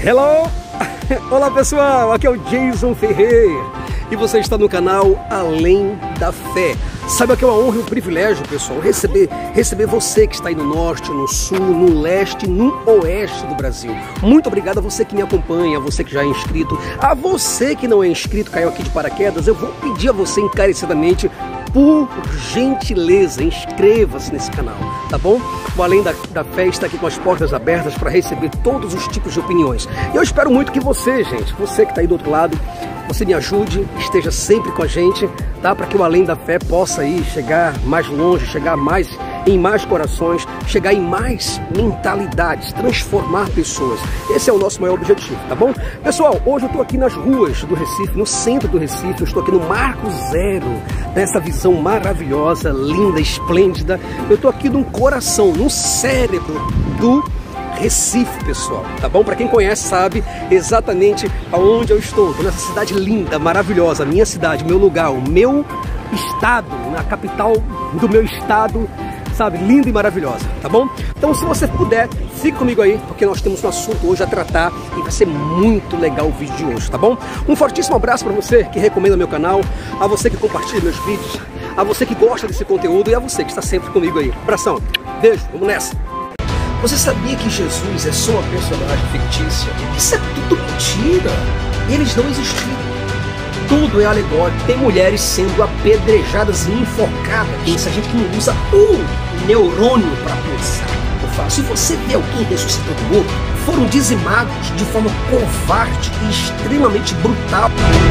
Hello! Olá pessoal, aqui é o Jason Ferreira e você está no canal Além da Fé. Sabe que é uma honra e um privilégio, pessoal, receber você que está aí no norte, no sul, no leste, no oeste do Brasil. Muito obrigado a você que me acompanha, a você que já é inscrito, a você que não é inscrito, caiu aqui de paraquedas. Eu vou pedir a você encarecidamente, por gentileza, inscreva-se nesse canal, tá bom? O Além da Fé está aqui com as portas abertas para receber todos os tipos de opiniões. E eu espero muito que você, gente, você que está aí do outro lado, você me ajude, esteja sempre com a gente, tá? Para que o Além da Fé possa aí chegar mais longe, chegar em mais corações, chegar em mais mentalidades, transformar pessoas. Esse é o nosso maior objetivo, tá bom? Pessoal, hoje eu estou aqui nas ruas do Recife, no centro do Recife, eu estou aqui no Marco Zero, nessa visão maravilhosa, linda, esplêndida. Eu estou aqui no coração, no cérebro do Recife, pessoal, tá bom? Para quem conhece sabe exatamente aonde eu estou. Estou nessa cidade linda, maravilhosa, minha cidade, meu lugar, o meu estado, na capital do meu estado, sabe, linda e maravilhosa, tá bom? Então, se você puder, fique comigo aí, porque nós temos um assunto hoje a tratar e vai ser muito legal o vídeo de hoje, tá bom? Um fortíssimo abraço para você que recomenda meu canal, a você que compartilha meus vídeos, a você que gosta desse conteúdo e a você que está sempre comigo aí. Abração, beijo, vamos nessa! Você sabia que Jesus é só uma personagem fictícia? Isso é tudo mentira! Eles não existiram. Tudo é alegórico. Tem mulheres sendo apedrejadas e enforcadas. Pensa, a gente que não usa um neurônio para pensar. Se você vê alguém ressuscitando morto, foram dizimados de forma covarde e extremamente brutal.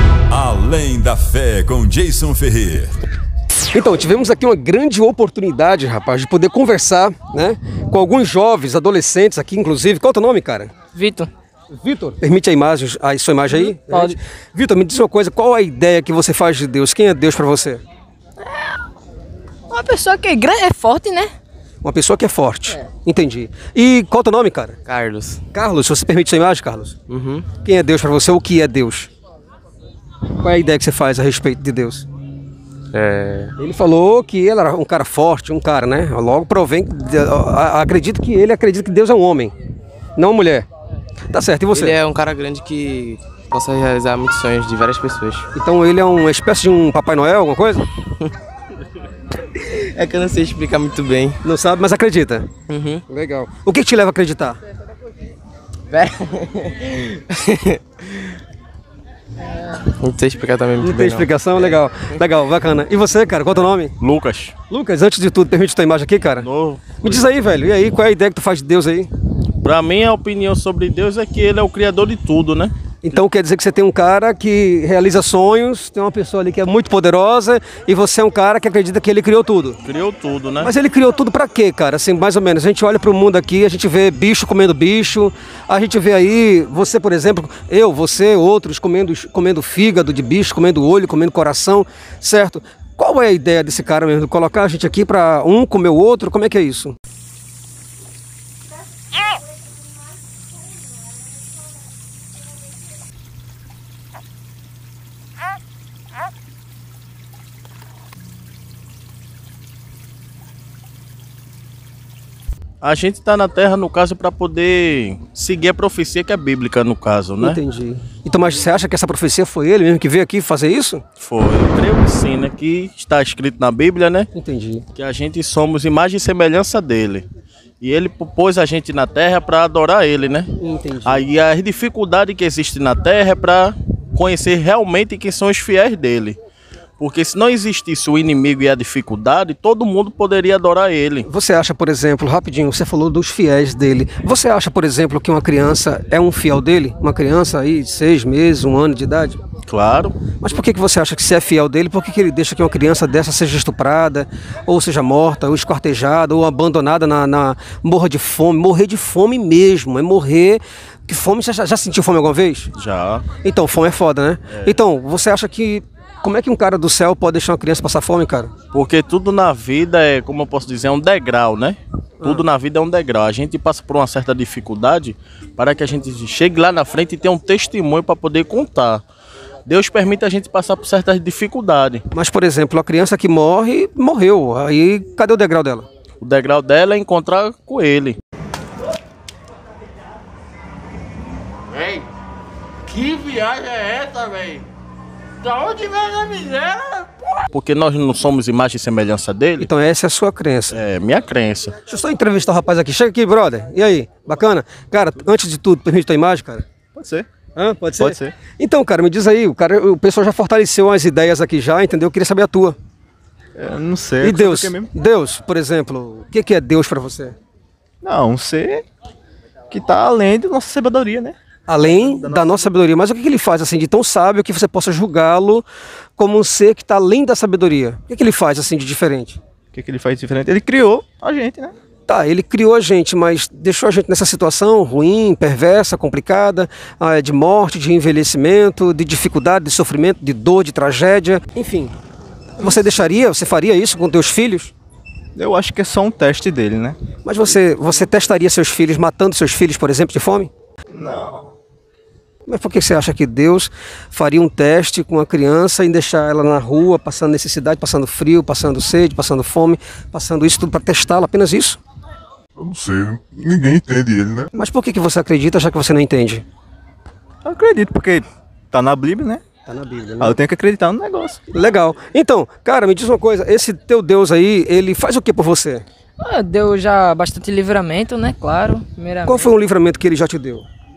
Além da Fé com Jason Ferreira. Então, tivemos aqui uma grande oportunidade, rapaz, de poder conversar, né, com alguns jovens, adolescentes aqui, inclusive. Qual é o teu nome, cara? Vitor. Vitor, permite a sua imagem aí? Pode. Vitor, me diz uma coisa, qual a ideia que você faz de Deus? Quem é Deus pra você? Uma pessoa que é forte, né? Uma pessoa que é forte. Entendi. E qual é o teu nome, cara? Carlos. Carlos, se você permite sua imagem, Carlos? Uhum. Quem é Deus pra você? O que é Deus? Qual é a ideia que você faz a respeito de Deus? Ele falou que ele era um cara forte, um cara, né? Logo provém, acredito que Deus é um homem, não uma mulher. Tá certo, e você? Ele é um cara grande que possa realizar muitos sonhos de várias pessoas. Então ele é uma espécie de um Papai Noel, alguma coisa? É que eu não sei explicar muito bem. Não sabe, mas acredita? Uhum. Legal. O que te leva a acreditar? Não sei explicar também muito Não bem. tem explicação? Legal. Legal, bacana. E você, cara, qual é o teu nome? Lucas. Lucas, antes de tudo, permite tua imagem aqui, cara? Novo. Me diz aí, velho, e aí, qual é a ideia que tu faz de Deus aí? Pra mim, a opinião sobre Deus é que ele é o criador de tudo, né? Então quer dizer que você tem um cara que realiza sonhos, tem uma pessoa ali que é muito poderosa e você é um cara que acredita que ele criou tudo. Criou tudo, né? Mas ele criou tudo pra quê, cara? Assim, mais ou menos, a gente olha pro mundo aqui, a gente vê bicho comendo bicho, a gente vê aí, você, por exemplo, você, outros comendo fígado de bicho, comendo olho, comendo coração, certo? Qual é a ideia desse cara mesmo? Colocar a gente aqui pra um comer o outro? Como é que é isso? A gente tá na Terra, no caso, para poder seguir a profecia que é bíblica, no caso, né? Entendi. Então, mas você acha que essa profecia foi ele mesmo que veio aqui fazer isso? Foi. Eu creio que sim, né? Que está escrito na Bíblia, né? Entendi. Que a gente somos imagem e semelhança dele. E ele pôs a gente na Terra para adorar ele, né? Entendi. Aí a dificuldade que existe na Terra é para conhecer realmente quem são os fiéis dele. Porque se não existisse o inimigo e a dificuldade, todo mundo poderia adorar ele. Você acha, por exemplo, rapidinho, você falou dos fiéis dele. Você acha, por exemplo, que uma criança é um fiel dele? Uma criança aí de 6 meses, 1 ano de idade? Claro. Mas por que você acha que se é fiel dele, por que ele deixa que uma criança dessa seja estuprada, ou seja morta, ou esquartejada, ou abandonada morra de fome? Morrer de fome mesmo, é morrer... Que fome, você já sentiu fome alguma vez? Já. Então, fome é foda, né? Então, você acha que... Como é que um cara do céu pode deixar uma criança passar fome, cara? Porque tudo na vida é, como eu posso dizer, é um degrau, né? Tudo na vida é um degrau. A gente passa por uma certa dificuldade para que a gente chegue lá na frente e tenha um testemunho para poder contar. Deus permite a gente passar por certas dificuldades. Mas, por exemplo, a criança que morre, morreu. Aí, cadê o degrau dela? O degrau dela é encontrar com ele. Véi, que viagem é essa, véi? Da onde vem a miséria? Porque nós não somos imagem e semelhança dele? Então essa é a sua crença. É, minha crença. Deixa eu só entrevistar o rapaz aqui. Chega aqui, brother. E aí? Bacana? Cara, antes de tudo, permite tua imagem, cara? Pode ser. Hã? Pode ser? Pode ser. Então, cara, me diz aí. O pessoal já fortaleceu as ideias aqui já, entendeu? Eu queria saber a tua. Eu não sei. E Deus? Deus, por exemplo. O que é Deus pra você? Não, um ser que tá além da nossa sabedoria, né? Além da nossa sabedoria. Mas o que ele faz assim de tão sábio que você possa julgá-lo como um ser que está além da sabedoria? O que ele faz assim de diferente? O que ele faz de diferente? Ele criou a gente, né? Tá, ele criou a gente, mas deixou a gente nessa situação ruim, perversa, complicada, de morte, de envelhecimento, de dificuldade, de sofrimento, de dor, de tragédia. Enfim, você faria isso com teus filhos? Eu acho que é só um teste dele, né? Mas você testaria seus filhos, matando seus filhos, por exemplo, de fome? Não. Mas por que você acha que Deus faria um teste com a criança e deixar ela na rua, passando necessidade, passando frio, passando sede, passando fome, passando isso tudo para testá-la, apenas isso? Eu não sei, ninguém entende ele, né? Mas por que você acredita, já que você não entende? Eu acredito, porque tá na Bíblia, né? Tá na Bíblia, né? Ah, eu tenho que acreditar no negócio. Legal. Então, cara, me diz uma coisa, esse teu Deus aí, ele faz o que por você? Deu já bastante livramento, né? Claro, primeiramente. Qual foi o livramento que ele já te deu?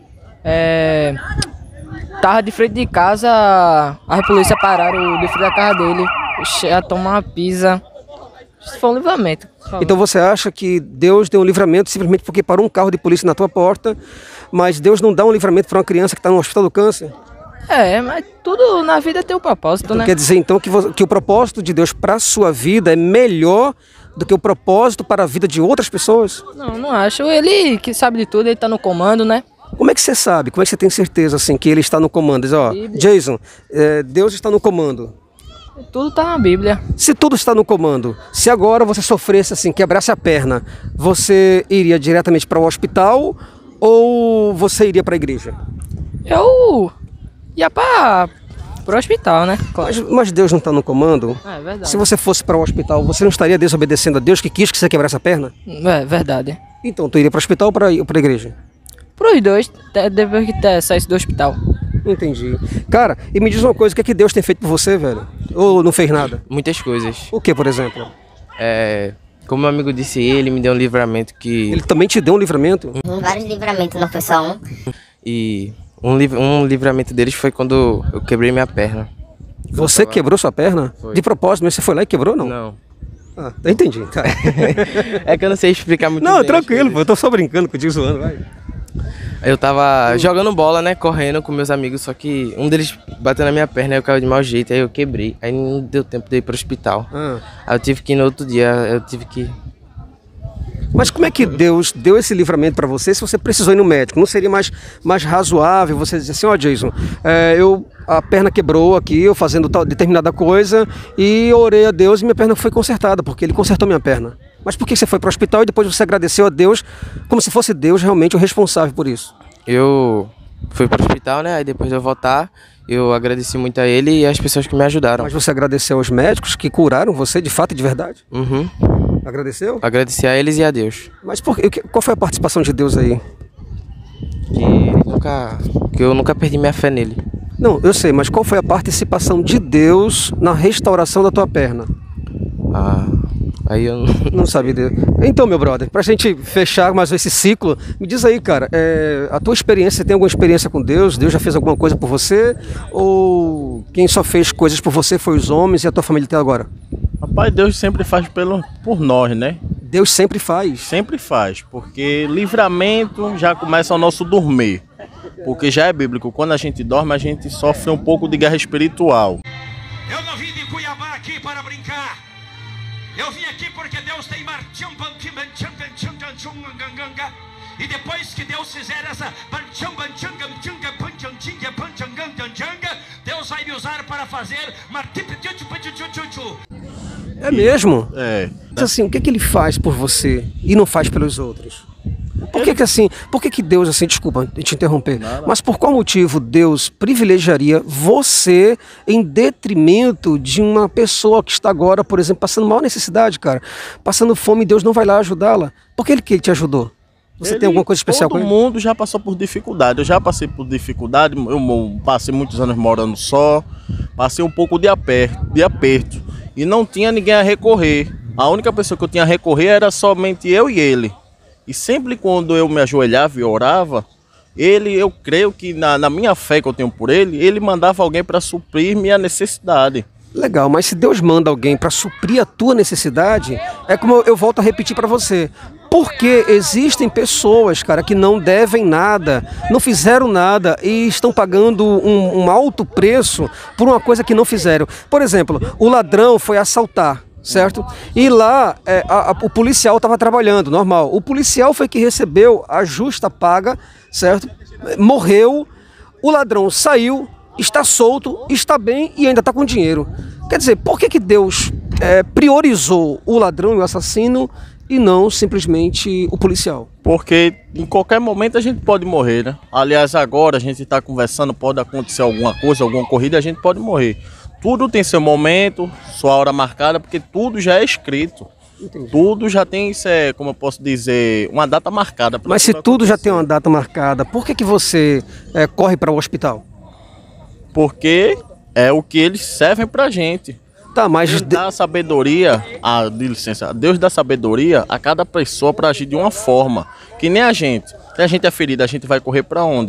Tava de frente de casa, a polícia pararam de frente da casa dele, ia tomar uma pisa. Isso foi um livramento. Então você acha que Deus deu um livramento simplesmente porque parou um carro de polícia na tua porta, mas Deus não dá um livramento para uma criança que está no hospital do câncer? Mas tudo na vida tem um propósito, Então, né? quer dizer então que o propósito de Deus para a sua vida é melhor do que o propósito para a vida de outras pessoas? Não acho. Ele que sabe de tudo, ele tá no comando, né? Como é que você sabe? Como é que você tem certeza assim que ele está no comando? Diz, ó, Jason, Deus está no comando. Tudo tá na Bíblia. Se tudo está no comando, se agora você sofresse assim, quebrasse a perna, você iria diretamente para o hospital ou você iria para a igreja? Eu ia pro hospital, né? Claro. Mas Deus não está no comando? É verdade. Se você fosse para o hospital, você não estaria desobedecendo a Deus que quis que você quebrasse a perna? É verdade. Então, tu iria para o hospital ou para a igreja? Pros dois, depois que saísse do hospital. Entendi. Cara, e me diz uma coisa, o que é que Deus tem feito por você, velho? Ou não fez nada? Muitas coisas. O que, por exemplo? Como meu amigo disse, ele me deu um livramento que... Ele também te deu um livramento? Vários livramentos, não foi só um. E um livramento deles foi quando eu quebrei minha perna. Você quebrou sua perna? Foi. De propósito, mas você foi lá e quebrou, não? Não. Ah, eu entendi. Tá. É que eu não sei explicar muito Não, bem. tranquilo, pô, eu tô só brincando contigo, zoando, vai. Eu tava jogando bola, né, correndo com meus amigos, só que um deles bateu na minha perna, aí eu caí de mau jeito, aí eu quebrei. Aí não deu tempo de ir pro hospital. Aí eu tive que ir no outro dia, Mas como é que Deus deu esse livramento para você se você precisou ir no médico? Não seria mais razoável você dizer assim, ó, Jason, a perna quebrou aqui, eu fazendo tal determinada coisa, e eu orei a Deus e minha perna foi consertada, porque ele consertou minha perna. Mas por que você foi para o hospital e depois você agradeceu a Deus como se fosse Deus realmente o responsável por isso? Eu fui pro hospital, né, aí depois de eu voltar, eu agradeci muito a ele e as pessoas que me ajudaram. Mas você agradeceu aos médicos que curaram você de fato e de verdade? Uhum. Agradeceu? Agradeci a eles e a Deus. Mas qual foi a participação de Deus aí? Que eu nunca perdi minha fé nele. Não, eu sei, mas qual foi a participação de Deus na restauração da tua perna? Aí eu não sabia. Então, meu brother, pra gente fechar mais esse ciclo, me diz aí, cara, a tua experiência, você tem alguma experiência com Deus? Deus já fez alguma coisa por você? Ou quem só fez coisas por você foi os homens e a tua família até agora? Rapaz, Deus sempre faz por nós, né? Deus sempre faz? Sempre faz, porque livramento já começa o nosso dormir. Porque já é bíblico, quando a gente dorme, a gente sofre um pouco de guerra espiritual. Eu não vim de Cuiabá aqui para brincar. Eu vim aqui porque Deus tem e depois que Deus fizer essa Deus vai me usar para fazer É mesmo? É. Mas assim, o que é que ele faz por você e não faz pelos outros? Por que Deus, assim, desculpa te interromper, mas por qual motivo Deus privilegiaria você em detrimento de uma pessoa que está agora, por exemplo, passando maior necessidade, cara, passando fome, Deus não vai lá ajudá-la? Por que ele te ajudou? Você tem alguma coisa especial com ele? Todo mundo já passou por dificuldade. Eu já passei por dificuldade. Eu passei muitos anos morando só. Passei um pouco de aperto. E não tinha ninguém a recorrer. A única pessoa que eu tinha a recorrer era somente eu e ele. E sempre quando eu me ajoelhava e orava, eu creio que na minha fé que eu tenho por ele mandava alguém para suprir minha necessidade. Legal, mas se Deus manda alguém para suprir a tua necessidade, é como eu volto a repetir para você. Porque existem pessoas, cara, que não devem nada, não fizeram nada e estão pagando um alto preço por uma coisa que não fizeram. Por exemplo, o ladrão foi assaltar, certo? E lá o policial estava trabalhando, normal. O policial foi que recebeu a justa paga, certo? Morreu, o ladrão saiu, está solto, está bem e ainda está com dinheiro. Quer dizer, por que Deus priorizou o ladrão e o assassino e não simplesmente o policial? Porque em qualquer momento a gente pode morrer, né? Aliás, agora a gente está conversando, pode acontecer alguma coisa, alguma corrida, a gente pode morrer. Tudo tem seu momento, sua hora marcada, porque tudo já é escrito. Entendi. Tudo já tem, como eu posso dizer, uma data marcada. Mas se tudo já tem uma data marcada, por que você corre para o hospital? Porque é o que eles servem pra gente. Tá, mas Deus dá sabedoria, Deus dá sabedoria a cada pessoa para agir de uma forma, que nem a gente. Se a gente é ferido, a gente vai correr para onde?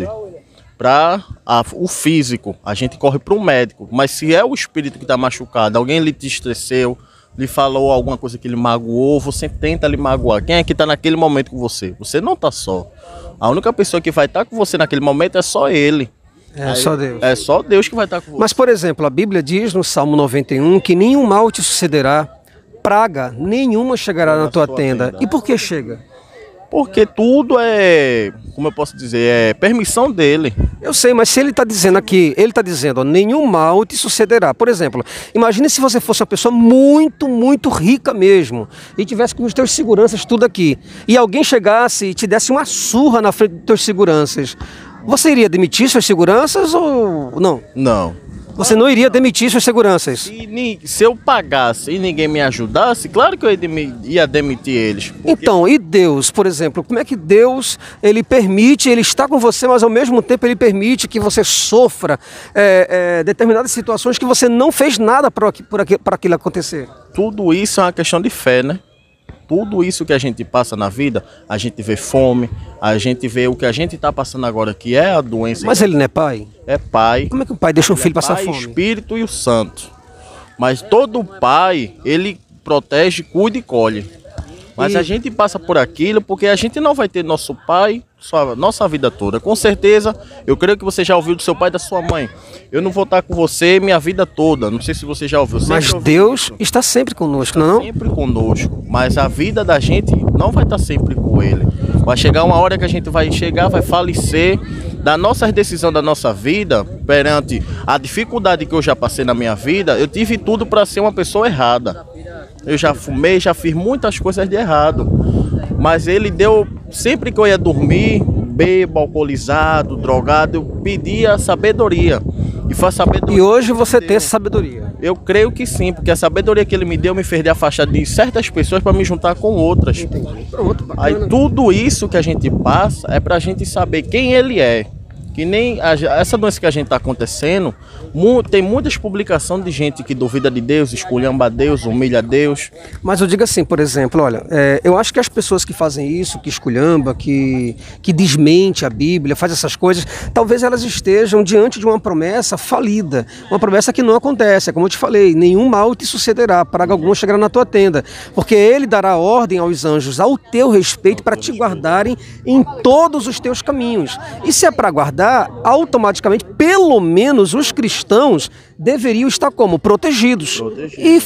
Para o físico, a gente corre para o médico. Mas se é o espírito que está machucado, alguém lhe entristeceu, lhe falou alguma coisa que lhe magoou, você tenta lhe magoar. Quem é que está naquele momento com você? Você não está só. A única pessoa que vai estar com você naquele momento é só ele. Só Deus. É só Deus que vai estar com você. Mas, por exemplo, a Bíblia diz no Salmo 91 que nenhum mal te sucederá, praga nenhuma chegará na tua tenda. E por que chega? Porque tudo como eu posso dizer, é permissão dele. Eu sei, mas se ele está dizendo aqui, ele está dizendo, ó, nenhum mal te sucederá. Por exemplo, imagine se você fosse uma pessoa muito, muito rica mesmo, e tivesse com os teus seguranças tudo aqui, e alguém chegasse e te desse uma surra na frente dos teus seguranças. Você iria demitir suas seguranças ou não? Não. Você não iria demitir suas seguranças? Se eu pagasse e ninguém me ajudasse, claro que eu ia demitir eles. Porque... Então, e Deus, por exemplo, como é que Deus, ele permite, ele está com você, mas ao mesmo tempo ele permite que você sofra determinadas situações que você não fez nada para aquilo acontecer? Tudo isso é uma questão de fé, né? Tudo isso que a gente passa na vida, a gente vê fome, a gente vê o que a gente está passando agora, que é a doença. Mas ele não é pai? É pai. Como é que o pai deixa um filho passar pai, fome? O Espírito e o Santo. Mas todo pai, ele protege, cuida e colhe. Mas a gente passa por aquilo porque a gente não vai ter nosso pai nossa vida toda. Com certeza, eu creio que você já ouviu do seu pai e da sua mãe. Eu não vou estar com você minha vida toda. Não sei se você já ouviu. Mas Deus está sempre conosco, não é? Sempre conosco. Mas a vida da gente não vai estar sempre com ele. Vai chegar uma hora que a gente vai falecer da nossa decisão da nossa vida, perante a dificuldade que eu já passei na minha vida. Eu tive tudo para ser uma pessoa errada. Eu já fumei, já fiz muitas coisas de errado. Mas ele deu, sempre que eu ia dormir, bêbado, alcoolizado, drogado, eu pedia sabedoria. E foi a sabedoria. E hoje você tem essa sabedoria? Eu creio que sim, porque a sabedoria que ele me deu me fez de afastar de certas pessoas para me juntar com outras. Entendi. Pronto, bacana. Aí tudo isso que a gente passa é pra gente saber quem ele é. Que nem essa doença que a gente está acontecendo, tem muitas publicações de gente que duvida de Deus, esculhamba a Deus, humilha a Deus. Mas eu digo assim, por exemplo, olha, eu acho que as pessoas que fazem isso, que esculhamba, que desmente a Bíblia, faz essas coisas, talvez elas estejam diante de uma promessa falida, uma promessa que não acontece. É como eu te falei, nenhum mal te sucederá, praga alguma chegará na tua tenda, porque ele dará ordem aos anjos ao teu respeito para te guardarem em todos os teus caminhos. E se é para guardar, automaticamente, pelo menos os cristãos deveriam estar como? Protegidos. E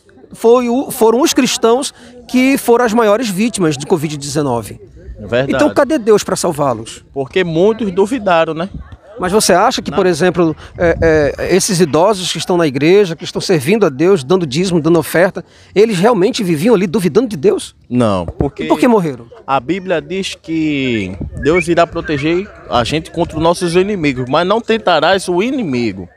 foram os cristãos que foram as maiores vítimas de Covid-19. Verdade. Então cadê Deus para salvá-los? Porque muitos duvidaram, né? Mas você acha que, por exemplo, esses idosos que estão na igreja, que estão servindo a Deus, dando dízimo, dando oferta, eles realmente viviam ali duvidando de Deus? Não. Porque e por que morreram? A Bíblia diz que Deus irá proteger a gente contra os nossos inimigos, mas não tentarás o inimigo.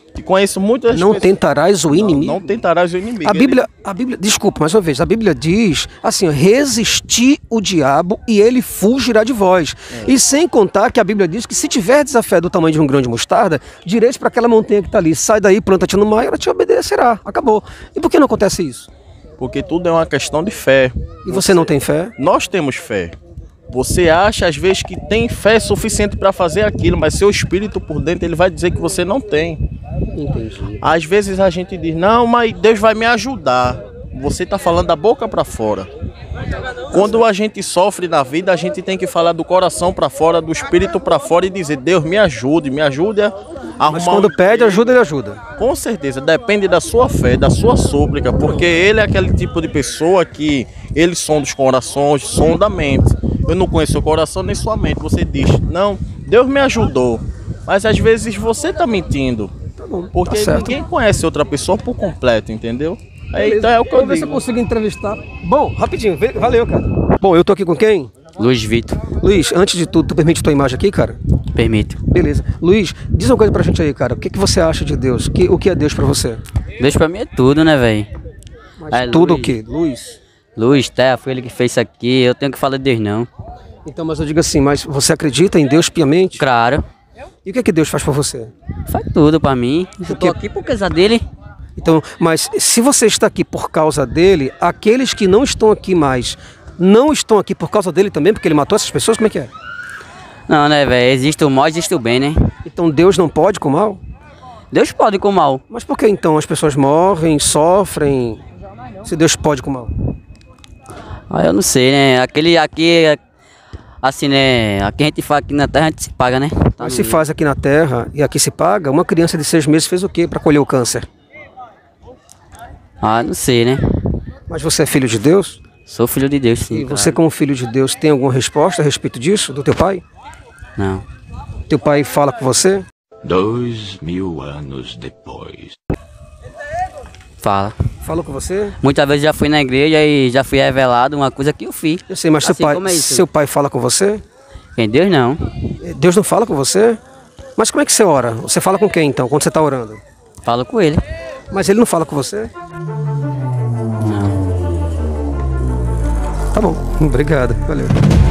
E conheço muitas Não pessoas... tentarás o inimigo. Não tentarás o inimigo. A Bíblia, desculpa, mais uma vez, a Bíblia diz assim, ó, resistir o diabo e ele fugirá de vós. E sem contar que a Bíblia diz que se tiverdes a fé do tamanho de um grão de mostarda, direis para aquela montanha que está ali, sai daí, planta-te no mar e ela te obedecerá. Acabou. E por que não acontece isso? Porque tudo é uma questão de fé. E você não tem fé? Nós temos fé. Você acha às vezes que tem fé suficiente para fazer aquilo, mas seu espírito por dentro ele vai dizer que você não tem. Entendi. Às vezes a gente diz, não, mas Deus vai me ajudar. Você está falando da boca para fora. Quando a gente sofre na vida, a gente tem que falar do coração para fora, do espírito para fora e dizer, Deus me ajude a arrumar. Mas quando pede ajuda, ele ajuda. Com certeza, depende da sua fé, da sua súplica, porque ele é aquele tipo de pessoa que ele sonda os corações, sonda a mente. Eu não conheço seu coração nem sua mente. Você diz, não, Deus me ajudou. Mas às vezes você está mentindo. Tá bom, porque tá ninguém conhece outra pessoa por completo, entendeu? Beleza. Então é o que eu Vou ver se eu digo. consigo entrevistar. Bom, rapidinho, valeu, cara. Bom, eu tô aqui com quem? Luiz Vitor. Luiz, antes de tudo, tu permite tua imagem aqui, cara? Permito. Beleza. Luiz, diz uma coisa pra gente aí, cara. O que você acha de Deus? O que é Deus pra você? Deus pra mim é tudo, né, velho? Mas tudo o quê? Luz? Luz, terra, foi ele que fez isso aqui. Eu tenho que falar de Deus, não. Então, mas eu digo assim, mas você acredita em Deus piamente? Claro. E o que Deus faz pra você? Faz tudo pra mim. Eu tô aqui por causa dele. Então, mas se você está aqui por causa dele, aqueles que não estão aqui mais, não estão aqui por causa dele também, porque ele matou essas pessoas, como é que é? Não, né, velho? Existe o mal, existe o bem, né? Então Deus não pode com o mal? Deus pode com o mal. Mas por que então as pessoas morrem, sofrem, se Deus pode com o mal? Ah, eu não sei, né? Aquele aqui, assim, né? Aqui a gente faz aqui na terra, a gente se paga, né? Tá Mas se faz aqui na terra e aqui se paga, uma criança de 6 meses fez o quê para colher o câncer? Ah, não sei, né? Mas você é filho de Deus? Sou filho de Deus, sim. E você, como filho de Deus, tem alguma resposta a respeito disso, do teu pai? Não. Teu pai fala com você? 2000 anos depois. Fala. Falou com você? Muitas vezes já fui na igreja e já fui revelado uma coisa que eu fiz. Eu sei, mas assim, seu pai fala com você? Em Deus não. Deus não fala com você? Mas como é que você ora? Você fala com quem então, quando você está orando? Falo com ele. Mas ele não fala com você? Não. Tá bom, obrigado, valeu.